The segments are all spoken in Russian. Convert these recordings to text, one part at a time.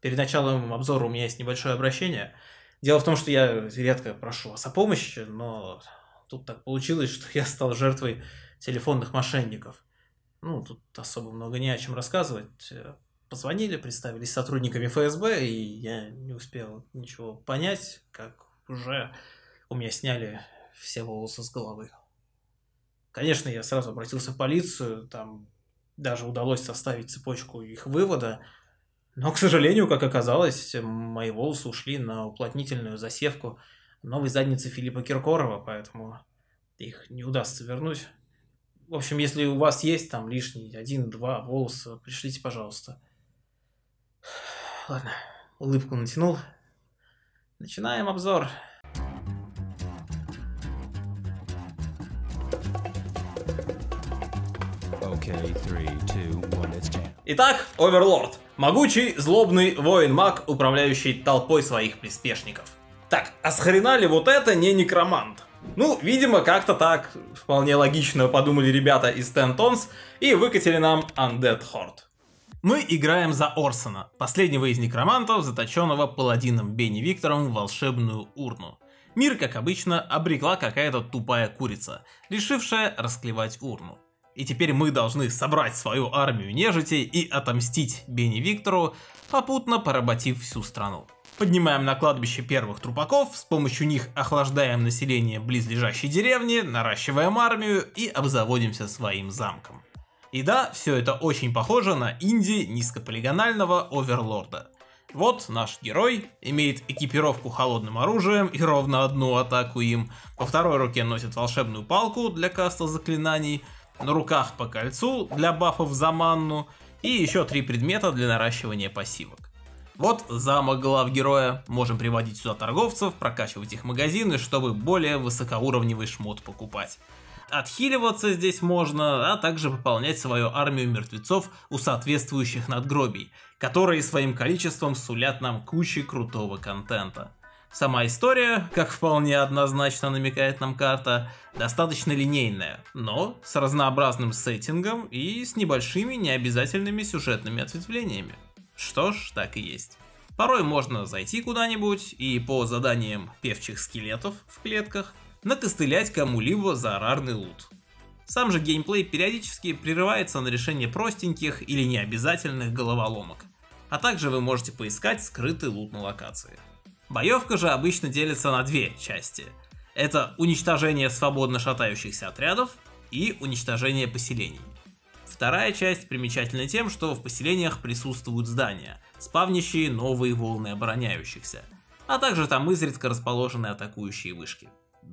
Перед началом обзора у меня есть небольшое обращение. Дело в том, что я редко прошу вас о помощи, но тут так получилось, что я стал жертвой телефонных мошенников. Ну, тут особо много не о чем рассказывать. Позвонили, представились сотрудниками ФСБ, и я не успел ничего понять, как уже у меня сняли все волосы с головы. Конечно, я сразу обратился в полицию, там даже удалось составить цепочку их вывода, но, к сожалению, как оказалось, мои волосы ушли на уплотнительную засевку новой задницы Филиппа Киркорова, поэтому их не удастся вернуть. В общем, если у вас есть там лишний 1-2 волоса, пришлите, пожалуйста. Ладно, улыбку натянул. Начинаем обзор. Итак, Оверлорд. Могучий, злобный воин-маг, управляющий толпой своих приспешников. Так, а схрена ли вот это не некромант? Ну, видимо, как-то так, вполне логично подумали ребята из Ten Tons и выкатили нам Undead Horde. Мы играем за Орсона, последнего из некромантов, заточенного паладином Бенни Виктором в волшебную урну. Мир, как обычно, обрекла какая-то тупая курица, решившая расклевать урну. И теперь мы должны собрать свою армию нежити и отомстить Бенни Виктору, попутно поработив всю страну. Поднимаем на кладбище первых трупаков, с помощью них охлаждаем население близлежащей деревни, наращиваем армию и обзаводимся своим замком. И да, все это очень похоже на инди низкополигонального Оверлорда. Вот наш герой имеет экипировку холодным оружием и ровно одну атаку им, во второй руке носит волшебную палку для каста заклинаний, на руках по кольцу для бафов за манну и еще 3 предмета для наращивания пассивок. Вот замок глав героя, можем приводить сюда торговцев, прокачивать их магазины, чтобы более высокоуровневый шмот покупать. Отхиливаться здесь можно, а также пополнять свою армию мертвецов у соответствующих надгробий, которые своим количеством сулят нам кучу крутого контента. Сама история, как вполне однозначно намекает нам карта, достаточно линейная, но с разнообразным сеттингом и с небольшими необязательными сюжетными ответвлениями. Что ж, так и есть. Порой можно зайти куда-нибудь и по заданиям певчих скелетов в клетках накостылять кому-либо за рарный лут. Сам же геймплей периодически прерывается на решение простеньких или необязательных головоломок, а также вы можете поискать скрытый лут на локации. Боевка же обычно делится на 2 части. Это уничтожение свободно шатающихся отрядов и уничтожение поселений. Вторая часть примечательна тем, что в поселениях присутствуют здания, спавнящие новые волны обороняющихся, а также там изредка расположены атакующие вышки.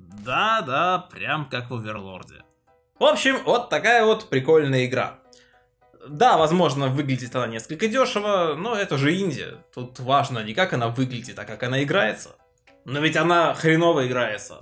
Да, прям как в Оверлорде. В общем, вот такая вот прикольная игра. Да, возможно, выглядит она несколько дешево, но это же инди. Тут важно не как она выглядит, а как она играется. Но ведь она хреново играется.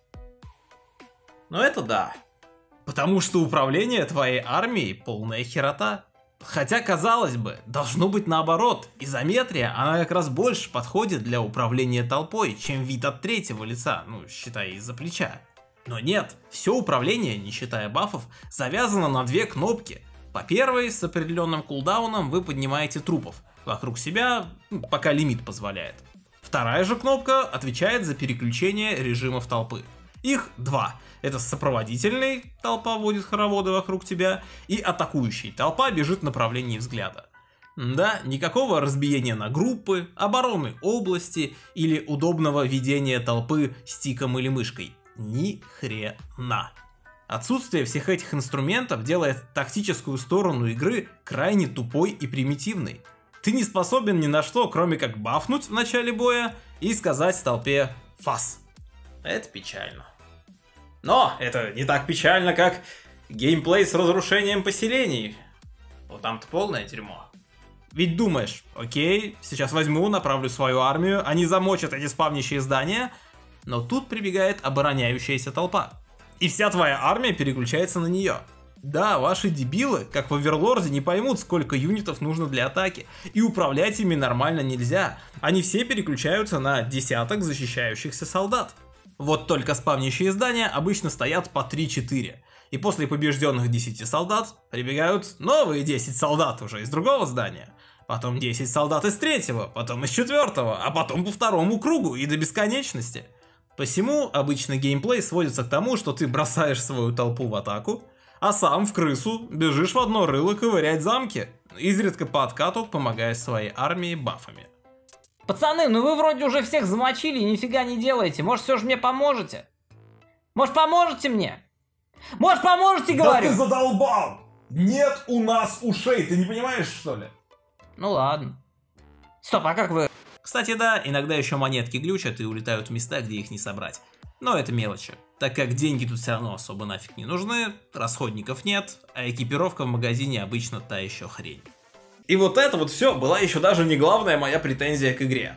Но это да. Потому что управление твоей армией полная херота. Хотя, казалось бы, должно быть наоборот. Изометрия, она как раз больше подходит для управления толпой, чем вид от третьего лица, ну, считай, из-за плеча. Но нет, все управление, не считая бафов, завязано на 2 кнопки. По первой, с определенным кулдауном, вы поднимаете трупов вокруг себя, пока лимит позволяет. Вторая же кнопка отвечает за переключение режимов толпы. Их 2. Это сопроводительный, толпа водит хороводы вокруг тебя, и атакующий, толпа бежит в направлении взгляда. Да, никакого разбиения на группы, обороны области или удобного ведения толпы стиком или мышкой. Ни хрена. Отсутствие всех этих инструментов делает тактическую сторону игры крайне тупой и примитивной. Ты не способен ни на что, кроме как бафнуть в начале боя и сказать толпе «фас». Это печально. Но это не так печально, как геймплей с разрушением поселений. Вот там-то полное дерьмо. Ведь думаешь, окей, сейчас возьму, направлю свою армию, они замочат эти спавнящие здания, но тут прибегает обороняющаяся толпа. И вся твоя армия переключается на нее. Да, ваши дебилы, как в Оверлорде, не поймут, сколько юнитов нужно для атаки, и управлять ими нормально нельзя. Они все переключаются на десяток защищающихся солдат. Вот только спавнящие здания обычно стоят по 3-4, и после побежденных 10 солдат прибегают новые 10 солдат уже из другого здания. потом 10 солдат из 3-го, потом из 4-го, а потом по 2-му кругу и до бесконечности. Посему обычно геймплей сводится к тому, что ты бросаешь свою толпу в атаку, а сам в крысу бежишь в одно рыло ковырять замки, изредка по откату помогая своей армии бафами. Пацаны, ну вы вроде уже всех замочили и нифига не делаете. Может, все же мне поможете? Может, поможете мне? Может, поможете, говорю? Да ты задолбал! Нет у нас ушей, ты не понимаешь, что ли? Ну ладно. Стоп, а как вы... Кстати, да, иногда еще монетки глючат и улетают в места, где их не собрать. Но это мелочи, так как деньги тут все равно особо нафиг не нужны, расходников нет, а экипировка в магазине обычно та еще хрень. И вот это вот все была еще даже не главная моя претензия к игре.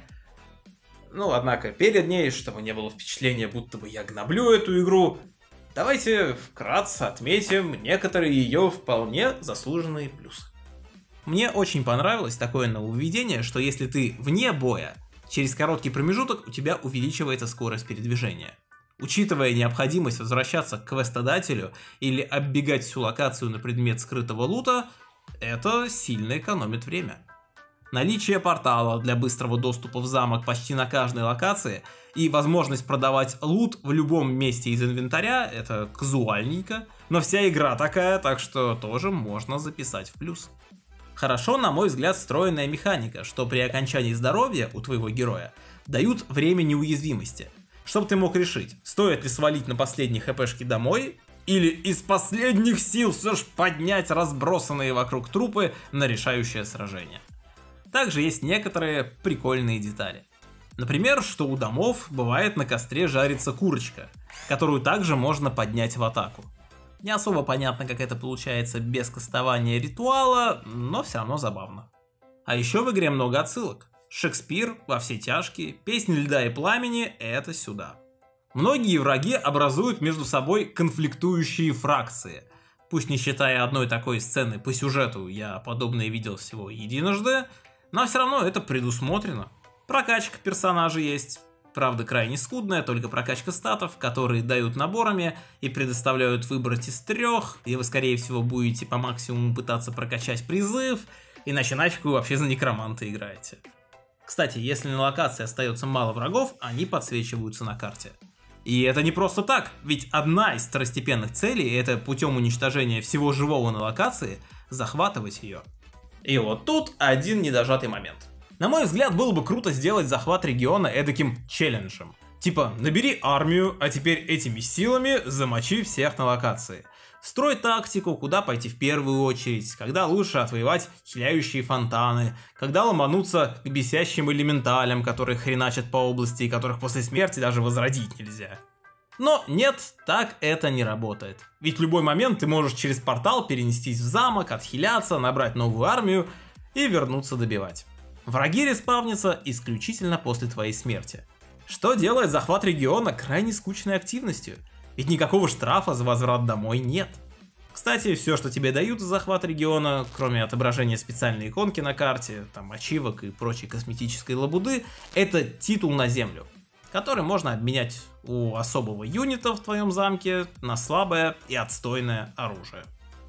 Ну, однако, перед ней, чтобы не было впечатления, будто бы я гноблю эту игру, давайте вкратце отметим некоторые ее вполне заслуженные плюсы. Мне очень понравилось такое нововведение, что если ты вне боя, через короткий промежуток у тебя увеличивается скорость передвижения. Учитывая необходимость возвращаться к квестодателю или оббегать всю локацию на предмет скрытого лута, это сильно экономит время. Наличие портала для быстрого доступа в замок почти на каждой локации и возможность продавать лут в любом месте из инвентаря — это казуальненько, но вся игра такая, так что тоже можно записать в плюс. Хорошо, на мой взгляд, встроенная механика, что при окончании здоровья у твоего героя дают время неуязвимости, чтобы ты мог решить, стоит ли свалить на последней хпшке домой, или из последних сил все ж поднять разбросанные вокруг трупы на решающее сражение. Также есть некоторые прикольные детали. Например, что у домов бывает на костре жарится курочка, которую также можно поднять в атаку. Не особо понятно, как это получается без кастования ритуала, но все равно забавно. А еще в игре много отсылок. Шекспир, Во все тяжкие, Песнь льда и пламени — это сюда. Многие враги образуют между собой конфликтующие фракции. Пусть не считая одной такой сцены по сюжету, я подобное видел всего единожды, но все равно это предусмотрено. Прокачка персонажей есть. Правда, крайне скудная, только прокачка статов, которые дают наборами и предоставляют выбрать из 3, и вы, скорее всего, будете по максимуму пытаться прокачать призыв, иначе нафиг вы вообще за некроманта играете. Кстати, если на локации остается мало врагов, они подсвечиваются на карте. И это не просто так, ведь одна из второстепенных целей — это путем уничтожения всего живого на локации захватывать ее. И вот тут один недожатый момент. На мой взгляд, было бы круто сделать захват региона эдаким челленджем. Типа, набери армию, а теперь этими силами замочи всех на локации. Строй тактику, куда пойти в первую очередь, когда лучше отвоевать хиляющие фонтаны, когда ломануться к бесящим элементалям, которые хреначат по области и которых после смерти даже возродить нельзя. Но нет, так это не работает. Ведь в любой момент ты можешь через портал перенестись в замок, отхиляться, набрать новую армию и вернуться добивать. Враги респавнятся исключительно после твоей смерти. Что делает захват региона крайне скучной активностью, ведь никакого штрафа за возврат домой нет. Кстати, все, что тебе дают за захват региона, кроме отображения специальной иконки на карте, там ачивок и прочей косметической лабуды, это титул на землю, который можно обменять у особого юнита в твоем замке на слабое и отстойное оружие.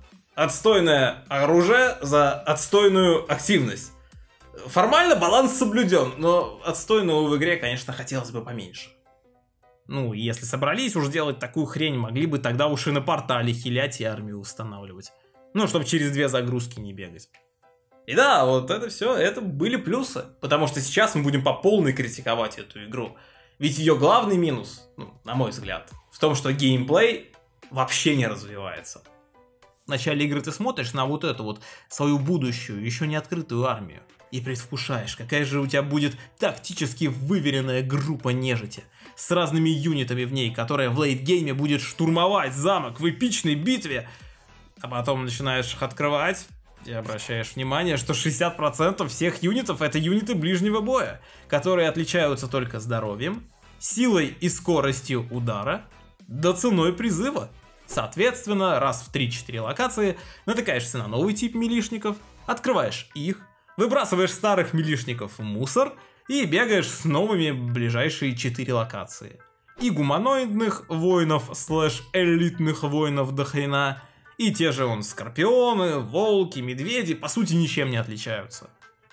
Отстойное оружие за отстойную активность. Формально баланс соблюден, но отстойного в игре, конечно, хотелось бы поменьше. Ну, если собрались уж делать такую хрень, могли бы тогда уж и на портале хилять и армию устанавливать. Ну, чтобы через 2 загрузки не бегать. И да, вот это все, это были плюсы. Потому что сейчас мы будем по полной критиковать эту игру. Ведь ее главный минус, ну, на мой взгляд, в том, что геймплей вообще не развивается. В начале игры ты смотришь на вот эту вот свою будущую, еще не открытую армию. И предвкушаешь, какая же у тебя будет тактически выверенная группа нежити. С разными юнитами в ней, которая в лейтгейме будет штурмовать замок в эпичной битве. А потом начинаешь их открывать и обращаешь внимание, что 60% всех юнитов — это юниты ближнего боя, которые отличаются только здоровьем, силой и скоростью удара, да ценой призыва. Соответственно, раз в 3-4 локации натыкаешься на новый тип милишников, открываешь их, выбрасываешь старых милишников в мусор и бегаешь с новыми ближайшие 4 локации. И гуманоидных воинов / элитных воинов до хрена, и те же скорпионы, волки, медведи по сути ничем не отличаются.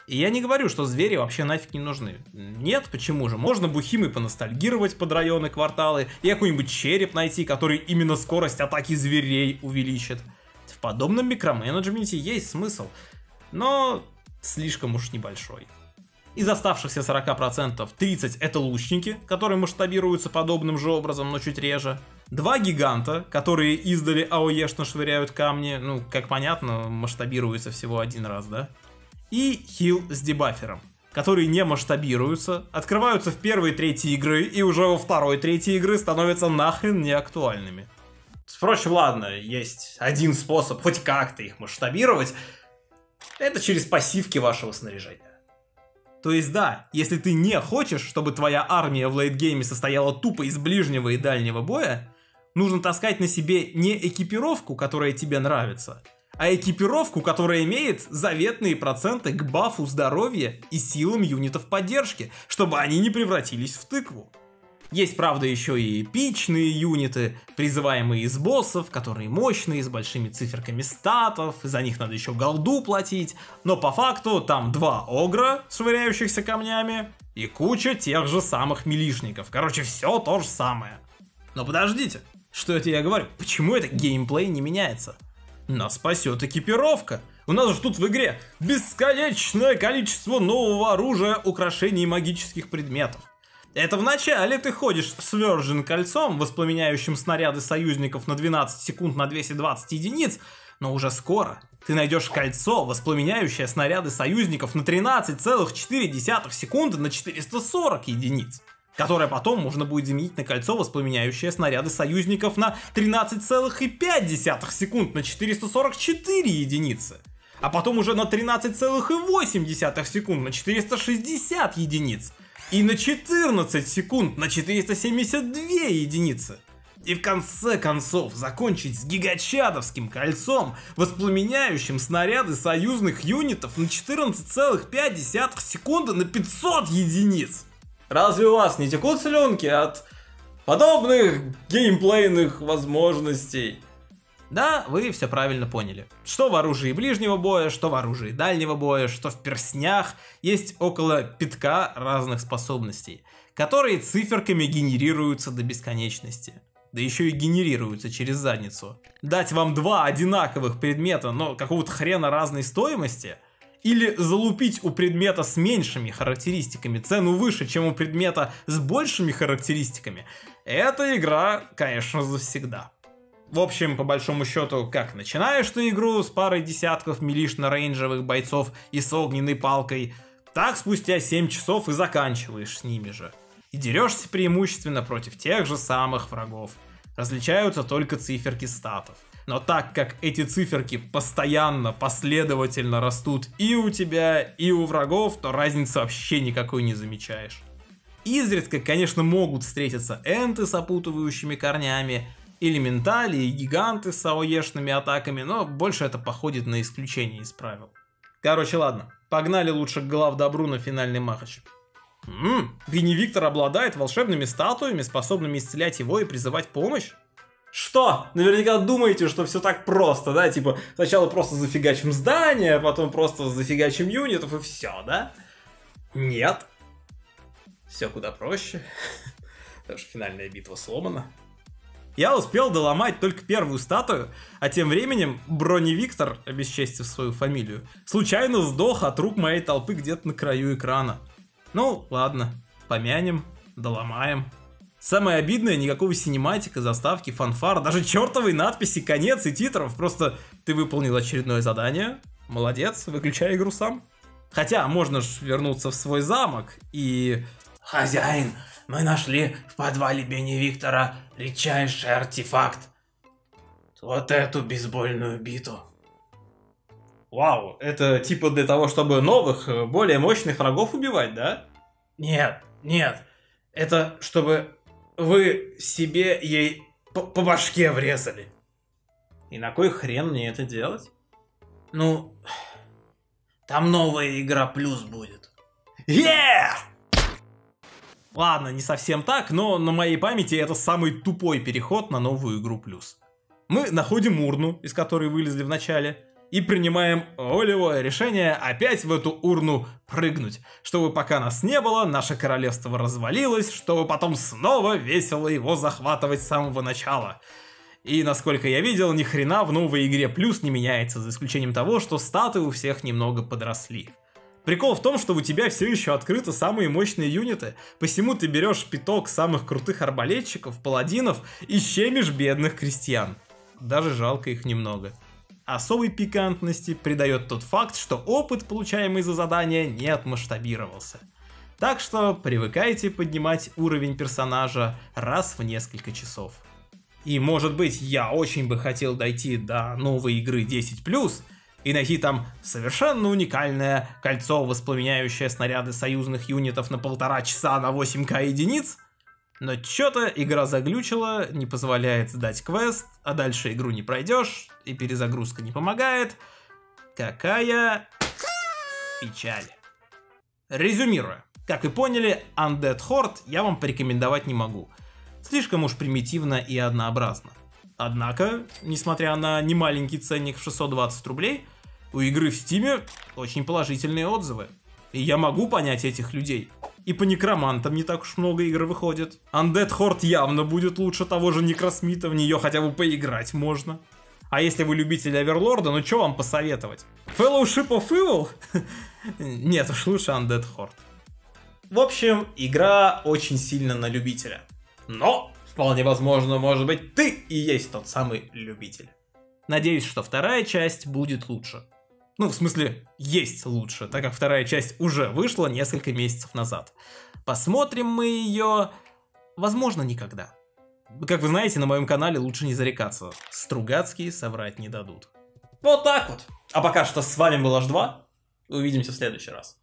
И я не говорю, что звери вообще нафиг не нужны. Нет, почему же? Можно бухимой поностальгировать под районы, кварталы, и какой-нибудь череп найти, который именно скорость атаки зверей увеличит. В подобном микроменеджменте есть смысл, но слишком уж небольшой. Из оставшихся 40% 30 это лучники, которые масштабируются подобным же образом, но чуть реже. 2 гиганта, которые издали АОЕшно швыряют камни, ну, как понятно, масштабируются всего один раз, да? И хил с дебафером, которые не масштабируются, открываются в первой трети игры и уже во второй трети игры становятся нахрен неактуальными. Впрочем, ладно, есть один способ хоть как-то их масштабировать. Это через пассивки вашего снаряжения. То есть да, если ты не хочешь, чтобы твоя армия в лейтгейме состояла тупо из ближнего и дальнего боя, нужно таскать на себе не экипировку, которая тебе нравится, а экипировку, которая имеет заветные проценты к бафу здоровья и силам юнитов поддержки, чтобы они не превратились в тыкву. Есть, правда, еще и эпичные юниты, призываемые из боссов, которые мощные, с большими циферками статов, за них надо еще голду платить, но по факту там 2 огра, швыряющихся камнями, и куча тех же самых милишников. Короче, все то же самое. Но подождите, что это я говорю? Почему это геймплей не меняется? Нас спасет экипировка. У нас же тут в игре бесконечное количество нового оружия, украшений и магических предметов. Это вначале ты ходишь с Virgin кольцом, воспламеняющим снаряды союзников на 12 секунд на 220 единиц, но уже скоро ты найдешь кольцо, воспламеняющее снаряды союзников на 13,4 секунды на 440 единиц, которое потом можно будет заменить на кольцо, воспламеняющее снаряды союзников на 13,5 секунд на 444 единицы, а потом уже на 13,8 секунд на 460 единиц. И на 14 секунд на 472 единицы. И в конце концов закончить с гигачадовским кольцом, воспламеняющим снаряды союзных юнитов на 14,5 секунды на 500 единиц. Разве у вас не текут слюнки от подобных геймплейных возможностей? Да, вы все правильно поняли. Что в оружии ближнего боя, что в оружии дальнего боя, что в перстнях, есть около 5 разных способностей, которые циферками генерируются до бесконечности. Да еще и генерируются через задницу. Дать вам 2 одинаковых предмета, но какого-то хрена разной стоимости, или залупить у предмета с меньшими характеристиками цену выше, чем у предмета с большими характеристиками, эта игра, конечно, завсегда. В общем, по большому счету, как начинаешь ты игру с парой десятков милишно-рейнджевых бойцов и с огненной палкой, так спустя 7 часов и заканчиваешь с ними же. И дерешься преимущественно против тех же самых врагов. Различаются только циферки статов. Но так как эти циферки постоянно, последовательно растут и у тебя, и у врагов, то разницы вообще никакой не замечаешь. Изредка, конечно, могут встретиться энты с опутывающими корнями, элементали и гиганты с АОЕшными атаками, но больше это походит на исключение из правил. Короче, ладно, погнали лучше к главдобру на финальный матч. Беневиктор обладает волшебными статуями, способными исцелять его и призывать помощь? Что? Наверняка думаете, что все так просто, да? Типа, сначала просто зафигачим здание, а потом просто зафигачим юнитов и все, да? Нет. Все куда проще. Даже финальная битва сломана. Я успел доломать только первую статую, а тем временем Броневиктор, обесчестив свою фамилию, случайно сдох от рук моей толпы где-то на краю экрана. Ну, ладно, помянем, доломаем. Самое обидное, никакого синематика, заставки, фанфар, даже чертовой надписи, конец и титров, просто ты выполнил очередное задание, молодец, выключай игру сам. Хотя, можно ж вернуться в свой замок и... Хозяин, мы нашли в подвале Беневиктора редчайший артефакт. Вот эту бейсбольную биту. Вау, это типа для того, чтобы новых, более мощных врагов убивать, да? Нет, нет, это чтобы вы себе ей по башке врезали. И на кой хрен мне это делать? Ну, там новая игра плюс будет. Yeah! Ладно, не совсем так, но на моей памяти это самый тупой переход на новую игру плюс. Мы находим урну, из которой вылезли в начале, и принимаем волевое решение опять в эту урну прыгнуть, чтобы пока нас не было, наше королевство развалилось, чтобы потом снова весело его захватывать с самого начала. И насколько я видел, ни хрена в новой игре плюс не меняется, за исключением того, что статы у всех немного подросли. Прикол в том, что у тебя все еще открыты самые мощные юниты, посему ты берешь пяток самых крутых арбалетчиков, паладинов и щемишь бедных крестьян. Даже жалко их немного. Особой пикантности придает тот факт, что опыт, получаемый за задание, не отмасштабировался. Так что привыкайте поднимать уровень персонажа раз в несколько часов. И может быть, я очень бы хотел дойти до новой игры 10+, и найти там совершенно уникальное кольцо, воспламеняющее снаряды союзных юнитов на 1,5 часа на 8К единиц, но чё-то игра заглючила, не позволяет сдать квест, а дальше игру не пройдешь, и перезагрузка не помогает. Какая печаль. Резюмируя, как вы поняли, Undead Horde я вам порекомендовать не могу. Слишком уж примитивно и однообразно. Однако, несмотря на немаленький ценник в 620 рублей, у игры в Steam очень положительные отзывы. И я могу понять этих людей. И по некромантам не так уж много игр выходит. Undead Horde явно будет лучше того же Некросмита, в нее хотя бы поиграть можно. А если вы любитель Оверлорда, ну что вам посоветовать? Fellowship of Evil? Нет уж, лучше Undead Horde. В общем, игра очень сильно на любителя. Но, вполне возможно, может быть, ты и есть тот самый любитель. Надеюсь, что вторая часть будет лучше. Ну, в смысле, есть лучше, так как вторая часть уже вышла несколько месяцев назад. Посмотрим мы ее, возможно, никогда. Как вы знаете, на моем канале лучше не зарекаться. Стругацкие соврать не дадут. Вот так вот. А пока что с вами был H2. Увидимся в следующий раз.